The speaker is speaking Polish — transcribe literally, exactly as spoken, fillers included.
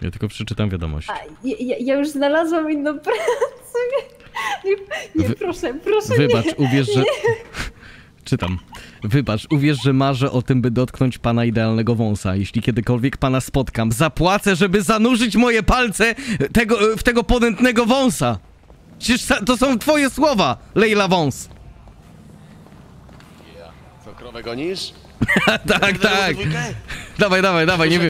Ja tylko przeczytam wiadomość. A, ja, ja już znalazłam inną pracę. Nie, nie Wy... proszę, proszę Wybacz, nie. uwierz, że... Czytam. Wybacz, uwierz, że marzę o tym, by dotknąć pana idealnego wąsa. Jeśli kiedykolwiek pana spotkam, zapłacę, żeby zanurzyć moje palce tego, w tego ponętnego wąsa. Przecież to są twoje słowa, Leila Wąs. Co, krowę gonisz? tak, tak. Dawaj, dawaj, dawaj, nie wiem.